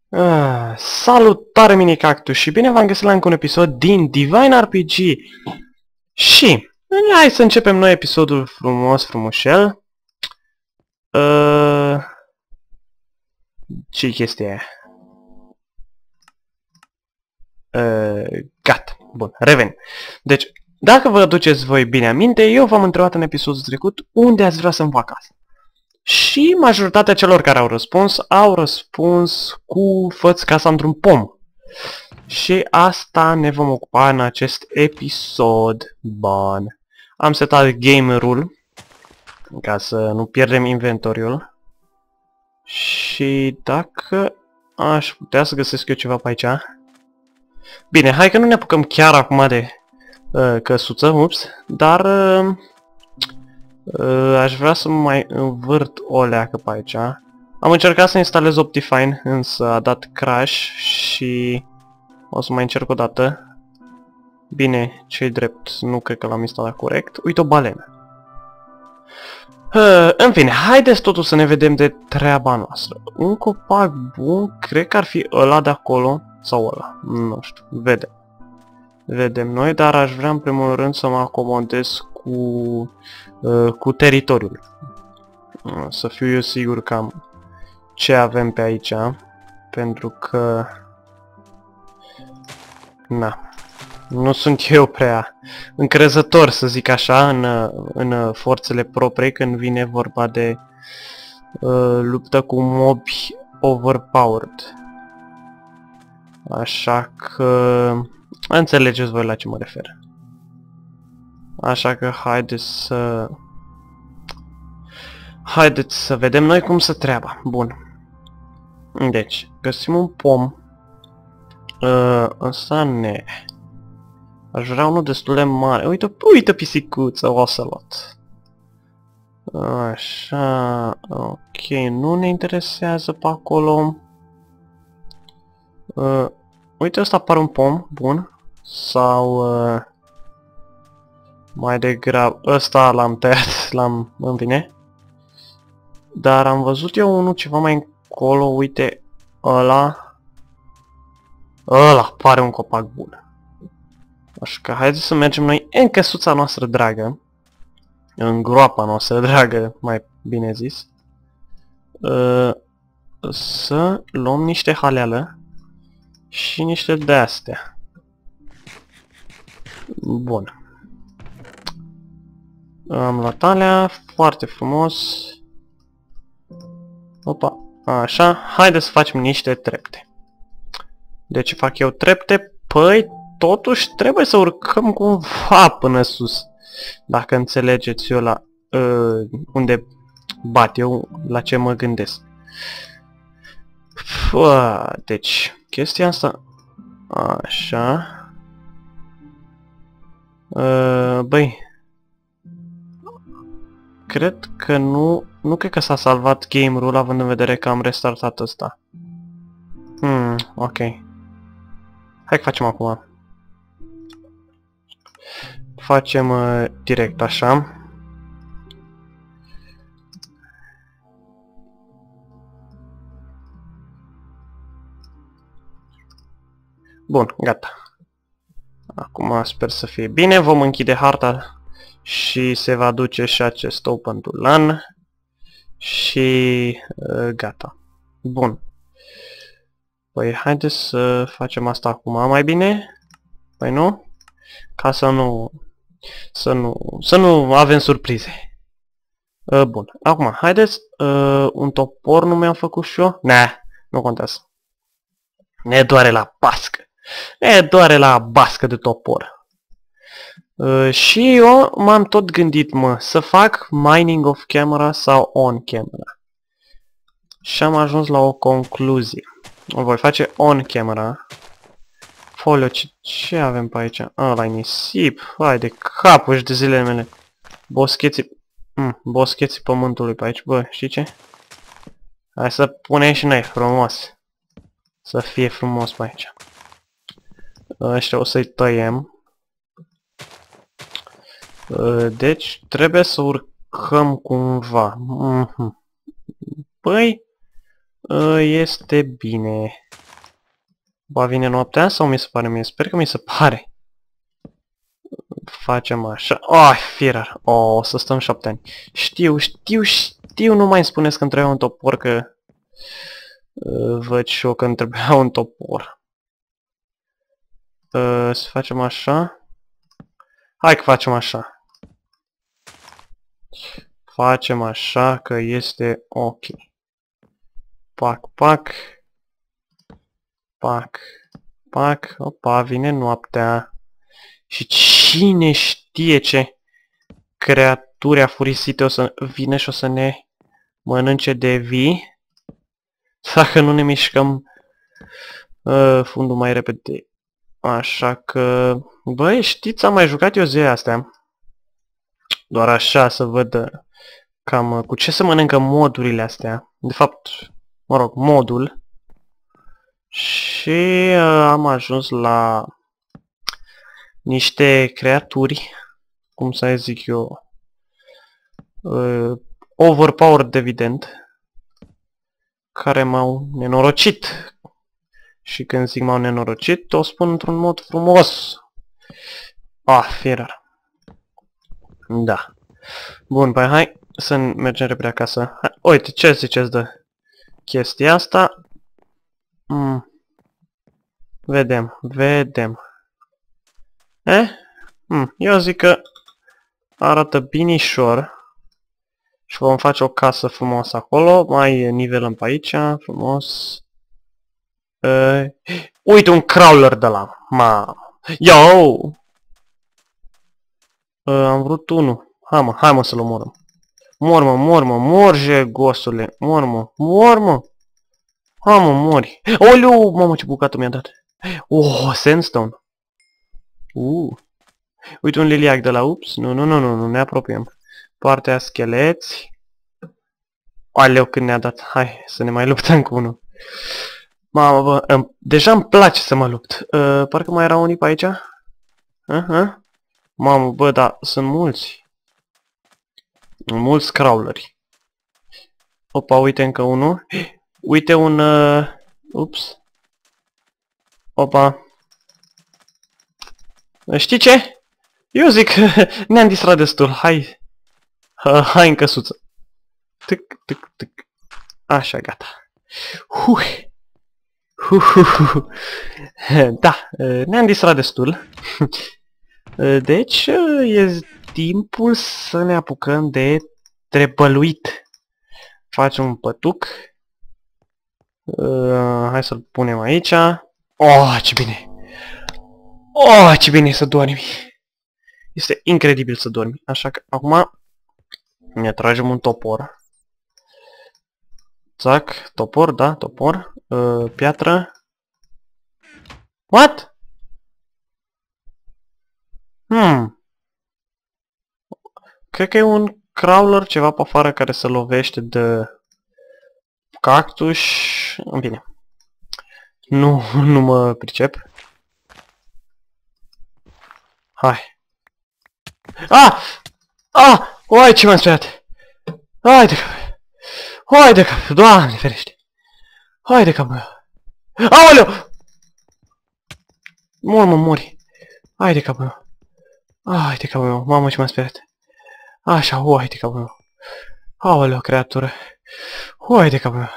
Salutare mini-cactus și bine v-am găsit la încă un episod din Divine RPG. Și hai să începem noi episodul frumușel. Ce-i chestia aia? Gata, bun, revin. Deci, dacă vă aduceți voi bine aminte, eu v-am întrebat în episodul trecut unde ați vrea să-mi fac casă. Și majoritatea celor care au răspuns cu fă-ți casa într-un pom. Și asta ne vom ocupa în acest episod. Bun. Am setat game rule ca să nu pierdem inventoriul. Și dacă aș putea să găsesc eu ceva pe aici. Bine, hai că nu ne apucăm chiar acum de căsuță, ups, dar aș vrea să mai învârt o leacă pe aici. Am încercat să instalez Optifine, însă a dat crash și o să mai încerc o dată. Bine, ce-i drept, nu cred că l-am instalat corect. Uite o balenă. În fine, haideți totuși să ne vedem de treaba noastră. Un copac bun, cred că ar fi ăla de acolo, sau ăla, nu știu, vedem. Vedem noi, dar aș vrea în primul rând să mă acomodez cu teritoriul. Să fiu eu sigur cam ce avem pe aici, pentru că nu sunt eu prea încrezător, să zic așa, în forțele proprii când vine vorba de luptă cu mobi overpowered. Așa că înțelegeți voi la ce mă refer. Așa că haideți să vedem noi cum se treaba. Bun. Deci, găsim un pom. Ăsta ne... Aș vrea unul destul de mare. Uite pisicuță, ocelot. Așa, ok, nu ne interesează pe acolo. Uite, ăsta pare un pom, bun. Sau... mai degrabă, ăsta l-am tăiat, în bine. Dar am văzut eu unul ceva mai încolo, uite, ăla pare un copac bun. Așa că haideți să mergem noi în căsuța noastră dragă. În groapa noastră dragă, mai bine zis. Să luăm niște haleală și niște de-astea. Bun. Am luat alea, foarte frumos. Opa, așa, haideți să facem niște trepte. De ce fac eu trepte? Păi, totuși trebuie să urcăm cumva până sus. Dacă înțelegeți eu la unde bat eu, la ce mă gândesc. Deci, chestia asta... Așa... Băi... Cred că nu cred că s-a salvat game rule, având în vedere că am restartat ăsta. Ok. Hai că facem acum. Facem direct așa. Bun, gata. Acum sper să fie bine. Vom închide harta și se va duce și acest open to LAN. Și gata. Bun. Păi haideți să facem asta acum mai bine. Păi nu? Ca să nu avem surprize. Bun. Acum, haideți. Un topor nu mi-am făcut și eu? Nu contează. Ne doare la bască. Ne doare la bască de topor. Și eu m-am tot gândit, să fac mining off camera sau on camera. Și am ajuns la o concluzie. O voi face on camera. Folio, ce avem pe aici? Ăla-i nisip. Hai de capul și de zilele mele. Boscheții pământului pe aici. Bă, știi ce? Hai să punem și noi frumos. Să fie frumos pe aici. Ăștia o să-i tăiem. Deci trebuie să urcăm cumva. Păi, este bine. Ba vine noaptea sau mi se pare mie? Sper că mi se pare. Facem așa. Oh, firar. Oh, o să stăm 7 ani. Știu, nu mai îmi spuneți că îmi trebuia un topor, că... văd și eu că îmi trebuia un topor. Să facem așa. Hai că facem așa. Facem așa că este ok. Pac, pac. Pac, pac. Opa, vine noaptea. Și cine știe ce creaturi afurisite o să vină și o să ne mănânce de vii. Dacă nu ne mișcăm fundul mai repede. Așa că... Băi, știți, am mai jucat eu zilele astea. Doar așa să văd cam cu ce se mănâncă modurile astea. De fapt, mă rog, modul. Și am ajuns la niște creaturi, cum să zic eu, overpowered, evident, care m-au nenorocit. Și când zic m-au nenorocit, o spun într-un mod frumos. Ah, firar. Da. Bun, păi hai să mergem repede acasă. Hai, uite, ce ziceți de chestia asta? Vedem. Eu zic că arată binișor. Și vom face o casă frumoasă acolo. Mai nivelăm pe aici, frumos. Uite, un crawler de la. Yo! Am vrut unul. Hai mă să-l omorăm. Morje, gosule. Mor. Hai mă, mori. Oleu, mamă, ce bucată mi-a dat. Oh, sandstone. Uite un liliac de la ups. Nu, ne apropiem. Partea scheleți. Aleu, când ne-a dat. Hai, să ne mai luptăm cu unul. Mamă, bă, deja îmi place să mă lupt. Parcă mai era unii pe aici. Mamă, bă, da, sunt mulți. Mulți crawleri. Opa, uite încă unul. Uite un... ups. Opa. Știi ce? Eu zic că ne-am distrat destul. Hai. Hai în căsuță. Tic. Așa, gata. Da, ne-am distrat destul. Deci, e timpul să ne apucăm de trebăluit. Facem un pătuc. Hai să-l punem aici. Oh, ce bine! Oh, ce bine să dormi! Este incredibil să dormi. Așa că acum ne tragem un topor. Zac, topor, da, topor. Piatră. What? Cred că e un crawler ceva pe afară care se lovește de cactus. În fine. Nu mă pricep. Hai. Uai, ce m-am speriat. Hai de cap. Doamne ferește. Hai de cap, mă. Aoleu! Mori. Hai de cap, mă. Hai de cap, mă. Mamă, ce m-am speriat. Așa, hai de cap, mă. Aoleu, creatură. Hai de cap, mă.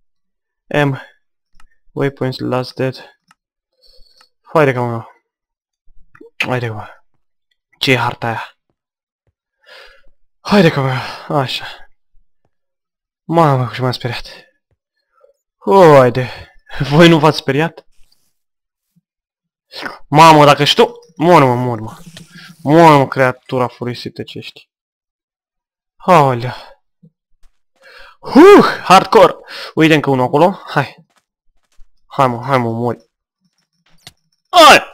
Waypoints last dead. Hai de cap, mă. Hai de cap, mă. Ce e harta aia? Hai de cap, mă. Așa. Mamă, ce m-am speriat. Haide. Voi nu v-ați speriat? Mamă, dacă știu... Mor, mă, creatura furisită ce ești. Aolea. Hardcore. Uite încă unul acolo. Hai. Hai mă, mori. Hai!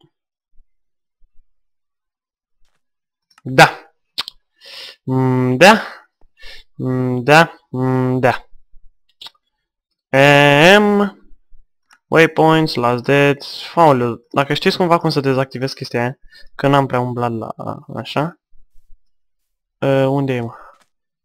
Da. Da. Waypoints, last dead. Aoleu, dacă știți cumva cum să dezactivez chestia aia, că n-am prea umblat la așa. Unde e, mă?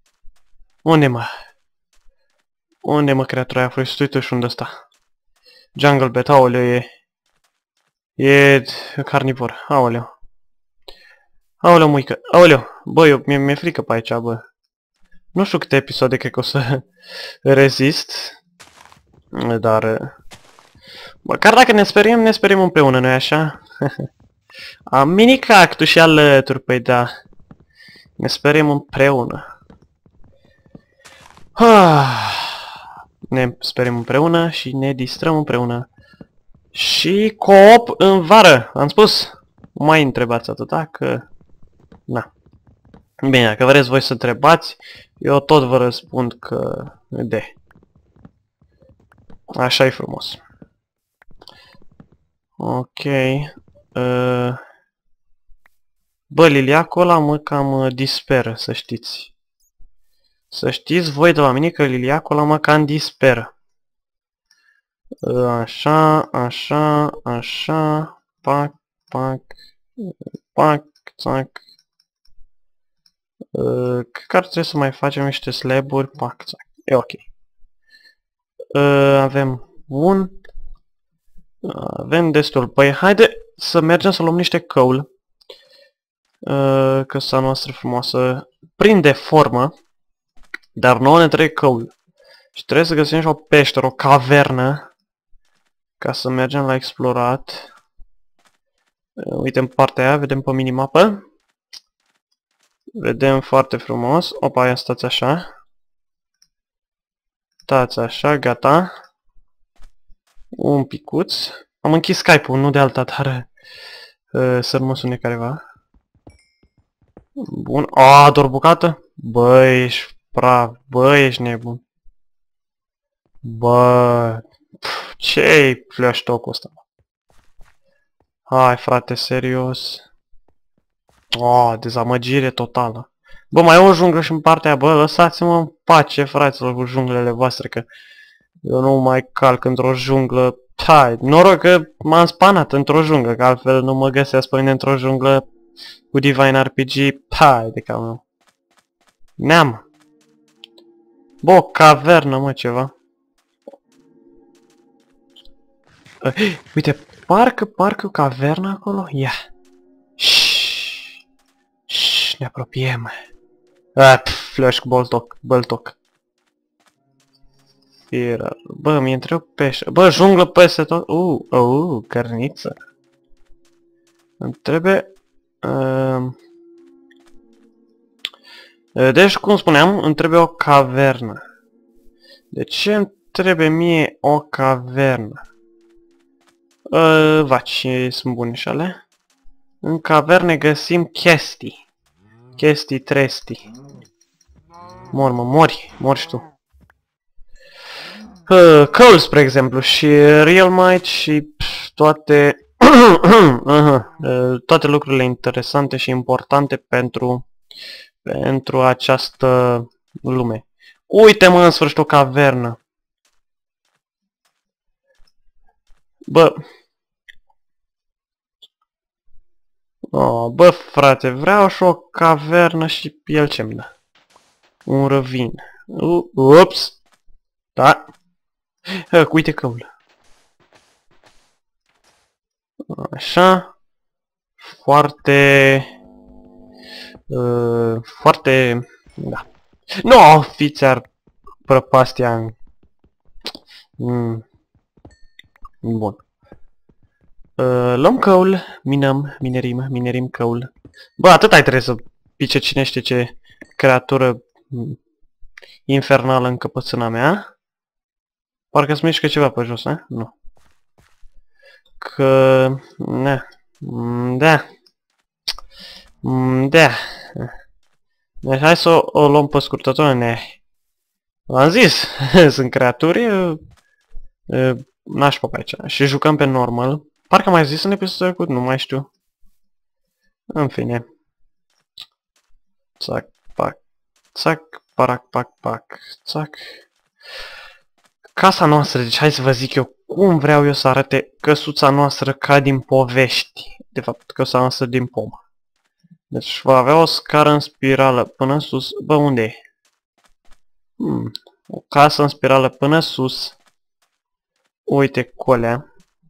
Unde, mă, creatura aia? Uite și unde sta. Jungle Bet, aoleu, e carnivor, aoleu. Aoleu, muică, aoleu, bă, mi-e frică pe aici, bă. Nu știu câte episoade cred că o să rezist, dar... Măcar dacă ne speriem împreună, nu-i așa? Am mini cactus și alături, păi da. Ne speriem împreună. Ne speriem împreună și ne distrăm împreună. Și co-op în vară, am spus. Mai întrebați atâta că... Na. Bine, dacă vreți voi să întrebați, eu tot vă răspund că... de. Așa e frumos. Ok. Bă, liliacul ăla mă cam disperă, să știți. Să știți voi de la mine că liliacul ăla mă cam disperă. Așa, așa, așa, pac, pac, pac, țac. Cred că ar trebui să mai facem niște slaburi, pac, țac. E ok. Avem un. Avem destul. Păi haide să mergem să luăm niște coal. Căsa noastră frumoasă prinde formă. Dar nouă ne trebuie coal. Și trebuie să găsim și o peșteră, o cavernă. Ca să mergem la explorat. Uite în partea aia, vedem pe minimapă. Vedem foarte frumos. Opa, ia stați așa. Stați așa, gata. Un picuț. Am închis Skype-ul, nu de alta, dar să nu mă sune careva. Bun. A, doar bucată? Bă, ești praf. Bă, ești nebun. Bă, ce-i flash talk-ul ăsta? Hai, frate, serios. Oh, dezamăgire totală. Bă, mai e o junglă și în partea aia, bă, lăsați-mă în pace, fraților, cu junglele voastre, că eu nu mai calc într-o junglă. Hai, noroc că m-am spanat într-o junglă, că altfel nu mă găsesc pe mine într-o junglă cu Divine RPG. Hai, de cam nu. Neam. Bă, o cavernă, mă, ceva. Uite, parcă o cavernă acolo. Ia. Shhh, ne apropiem. Flash cu boltoc. Bă, mi-e întreb pește. Bă, junglă peste tot. Cărniță. Îmi trebuie... Deci, cum spuneam, îmi trebuie o cavernă. De ce îmi trebuie mie o cavernă? Vaci, sunt bune și ale. În caverne găsim chestii. Chestii tresti. Mori și tu. Coal, spre exemplu, și Real Might și toate toate lucrurile interesante și importante pentru această lume. Uite-mă, în sfârșit, o cavernă. Bă. Bă, frate, vreau și o cavernă și el ce-mi dă? Un răvin. Ups. Da. Uite căul. Așa. Foarte... Da. Nu, fiți-ar prăpastia. Bun. Luăm căul, minerim căul. Bă, atât ai trebuie să pice cine știe ce creatură infernală în căpățâna mea. Parcă-ți mișcă ceva pe jos, eh? Nu. Că... Da. Deci hai să o luăm pe scurtătoare. V-am zis, sunt creaturi nașpa pe aici. Și jucăm pe normal. Parcă mai zis în episodul trecut, nu mai știu. În fine. Țac, pac, țac, pac, țac. Casa noastră, deci hai să vă zic eu cum vreau eu să arate căsuța noastră ca din povești. De fapt, căsuța noastră din pomă. Deci va avea o scară în spirală până în sus. Bă, unde e? O casă în spirală până sus. Uite colea.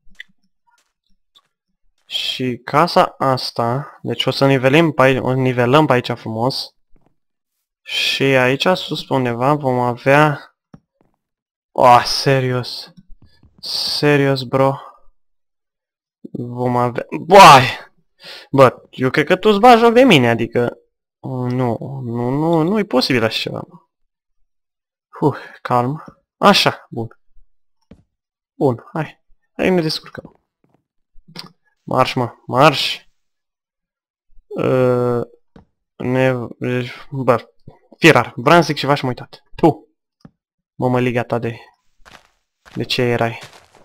Și casa asta, deci o să nivelăm pe aici frumos. Și aici sus pe undeva vom avea... Oh, serios. Serios, bro. Vom avea... Boai! Bă, eu cred că tu îți bagi joc de mine, adică... Nu e posibil așa ceva. Calm. Așa, bun. Bun, hai. Hai ne descurcăm. Marș, mă, marș. Bă, firar. Vreau să zic ceva și m-am uitat. Tu! Mămăliga ta de ce erai.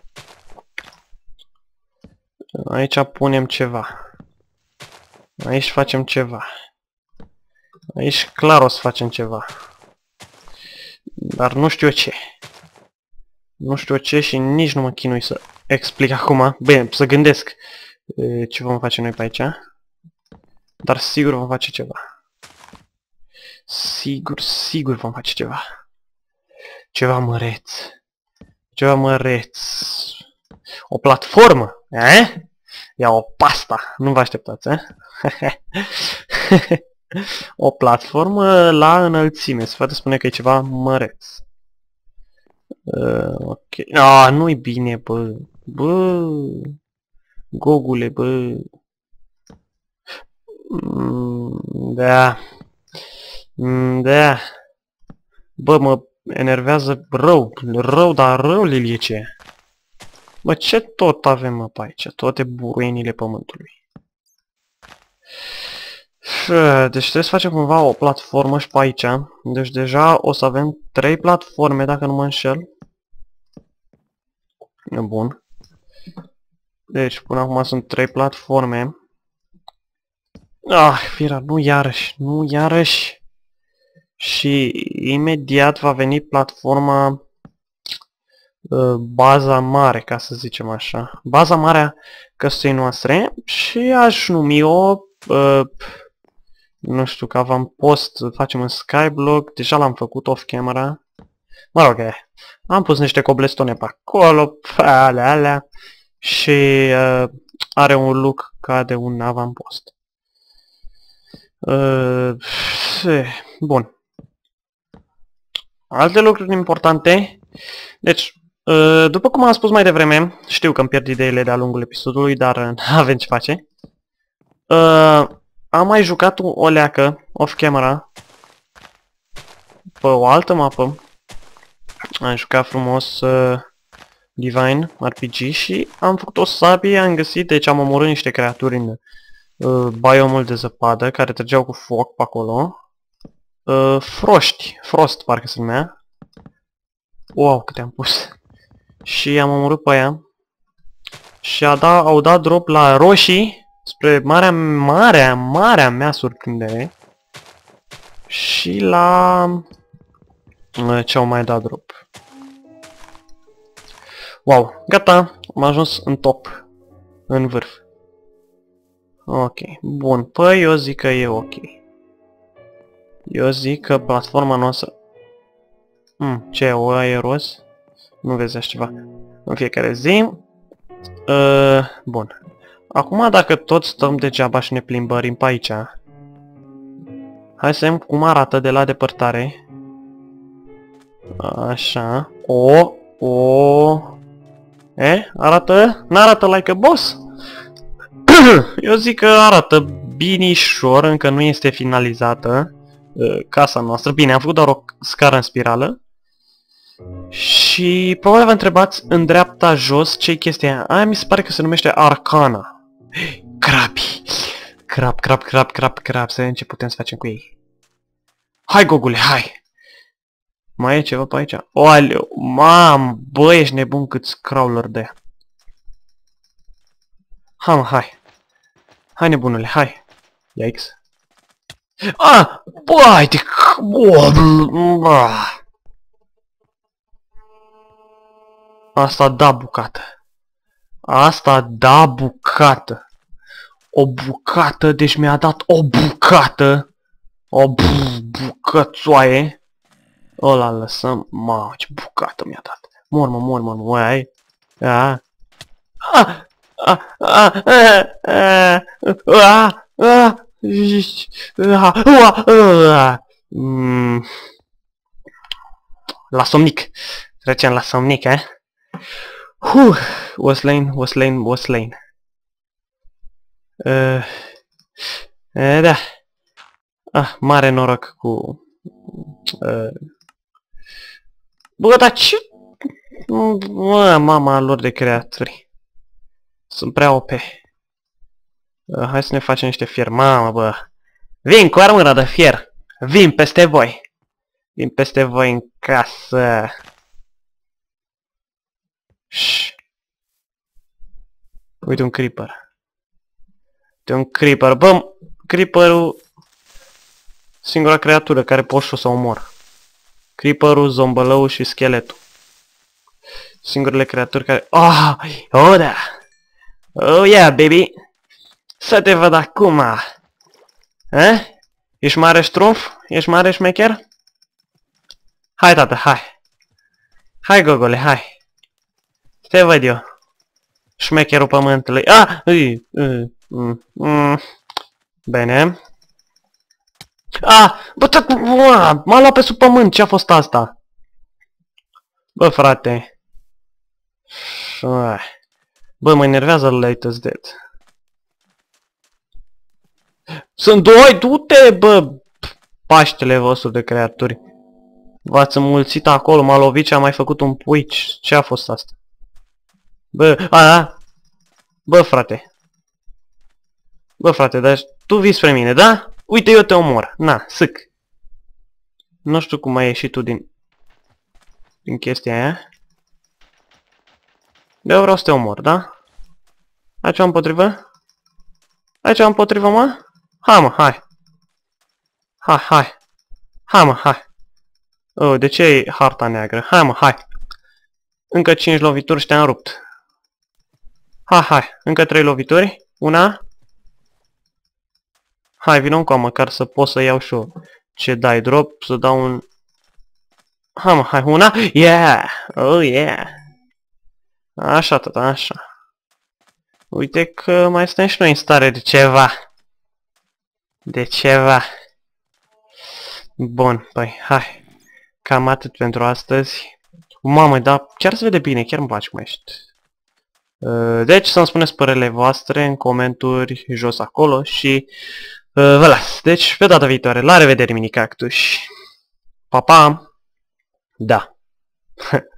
Aici punem ceva. Aici facem ceva. Aici clar o să facem ceva. Dar nu știu ce. Nu știu ce și nici nu mă chinui să explic acum. Bine, să gândesc ce vom face noi pe aici. Dar sigur vom face ceva. Sigur vom face ceva. Ceva măreț. Ceva măreț. O platformă, eh? Ia o pasta. Nu vă așteptați, eh? O platformă la înălțime. Se poate spune că e ceva măreț. Ok. Nu-i bine, bă. Bă. Gogule, bă. Da. Da. Bă, mă enervează rău. Rău, dar rău, Liliece. Bă, ce tot avem, mă, pe aici? Toate buruienile pământului. Deci trebuie să facem cumva o platformă și pe aici. Deci deja o să avem 3 platforme, dacă nu mă înșel. Bun. Deci până acum sunt 3 platforme. Fira, nu iarăși, nu iarăși. Și imediat va veni platforma baza mare, ca să zicem așa. Baza mare a căsuței noastre și aș numi-o nu știu, că avampost facem în Skyblock, deja l-am făcut off-camera. Mă rog, am pus niște cobblestone pe acolo, pe alea, și are un look ca de un avampost. Bun. Alte lucruri importante. Deci, după cum am spus mai devreme, știu că îmi pierd ideile de-a lungul episodului, dar n-avem ce face. Am mai jucat o leacă off-camera pe o altă mapă. Am jucat frumos Divine RPG și am făcut o sabie, am găsit, deci am omorât niște creaturi în biomul de zăpadă care trăgeau cu foc pe acolo. Frost parcă se numea. Wow, câte am pus. Și am omorât pe aia. Și au dat drop la roșii, spre marea mea surprindere. Și la... ce au mai dat drop? Wow, gata, am ajuns în top, în vârf. Ok, bun, păi eu zic că e ok. Eu zic că platforma noastră... ce e, o e roz? Nu vezi așa ceva în fiecare zi. Bun. Acum dacă tot stăm degeaba și ne plimbărim pe aici, hai să vedem cum arată de la depărtare. Așa. Arată? N-arată like a boss? Eu zic că arată binișor, încă nu este finalizată casa noastră. Bine, am făcut doar o scară în spirală. Și probabil vă întrebați în dreapta jos ce-i chestia aia. Aia mi se pare că se numește Arcana. Crapi! Crap, să vedem ce putem să facem cu ei. Hai, Gogule, hai! Mai e ceva pe aici? Oaleu, mamă, bă, ești nebun câți crawler de aia. Hai. Hai, nebunule, hai. Yikes. Bă, haide, asta da bucată. Asta da bucată. O bucată, deci mi-a dat o bucată. O bucățoaie. Ăla lăsăm. Mamă, ce bucată mi-a dat. Mor, ai. Ah. Ah. Ah. Ah. Ah. Ah. Ah. La somnic. Trecem la somnic, eh? Was lane. Da. Ah, mare noroc cu... Bă, dar ce... Bă, mama lor de creaturi. Sunt prea OP. Hai să ne facem niște fier. Mamă, bă. Vin cu armura de fier. Vin peste voi. Vin peste voi în casă. Shhh. Uite un creeper. Uite un creeper. Bă, creeperul... Singura creatură care pot și o să omor. Creeperul, zombălăul și scheletul. Singurele creaturi care... Oh, da! Oh, yeah, baby! Să te văd acum! Eh? Ești mare ștrumf? Ești mare șmecher? Hai, tată, hai! Hai, gogole, hai! Te văd eu! Șmecherul pământului. Bine. Bă, m-a luat pe sub pământ. Ce-a fost asta? Bă, frate. Bă, mă enervează latest dead. Sunt doi, du-te, bă! Paștele vostru de creaturi. V-ați înmulțit acolo, m-a lovit și a mai făcut un puici. Ce a fost asta? Bă, Bă, frate. Bă, frate, dar tu vii spre mine, da? Uite, eu te omor. Na, sâc. Nu știu cum ai ieșit tu din chestia aia. Eu vreau să te omor, da? Ai ceva împotrivă? Ai ceva împotrivă, mă? Hai, mă, hai. Hai. Hai, mă, hai. Oh, de ce e harta neagră? Hai, mă, hai. Încă 5 lovituri și te-am rupt. Hai. Încă 3 lovituri. Una. Hai, vină încoa măcar să pot să iau și eu ce dai drop, să dau un... Hai, mă, hai, una. Yeah! Oh, yeah! Așa, tata, așa. Uite că mai suntem și noi în stare de ceva. De ceva. Bun, păi, hai. Cam atât pentru astăzi. Mamă, dar chiar se vede bine, chiar îmi place cum ești. Deci să-mi spuneți părerile voastre în comentarii jos acolo și vă las. Deci, pe data viitoare, la revedere, mini cactus. Pa, pa! Da.